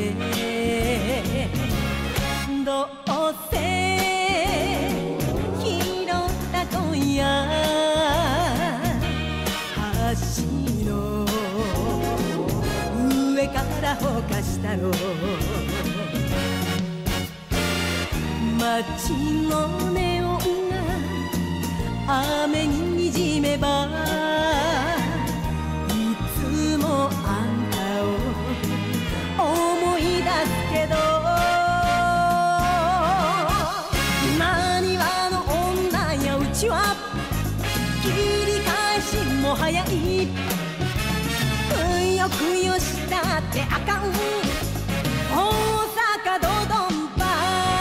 どうせ拾った今夜橋の上からほかしたろ街のネオンが雨ににじめばいつもあんたを思い出すけどなにわの女やうちは切り返しも早いくよくよしたってあかん大阪どどんぱ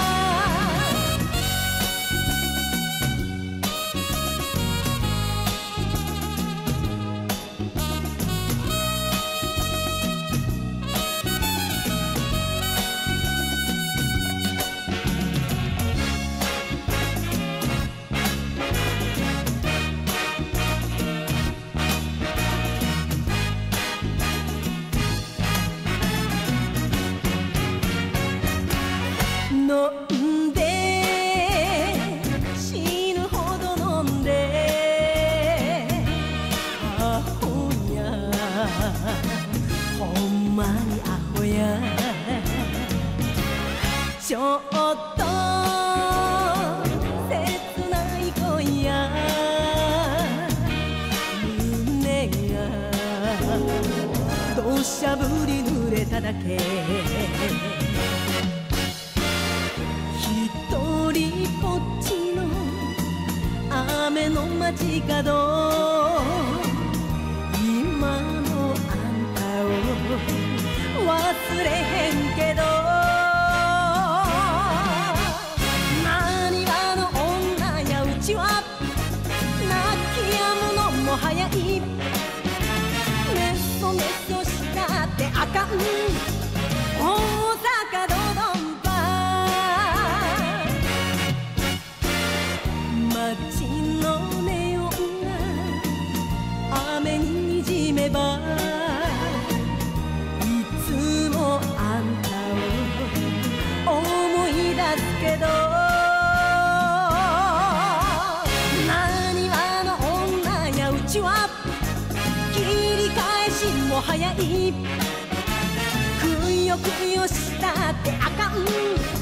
飲んで死ぬほど飲んでアホやほんまにアホやちょっと切ない恋や胸が土砂降り濡れただけ一人ぽっちの雨の街角今のあんたを忘れへんけどなにわの女やうちは泣き止むのも早いメソメソしたってあかん大阪どどんぱ街のネオンが雨ににじめばいつもあんたを思い出すけどなにわの女やうちは切り返しも早いくよくよしたってあかん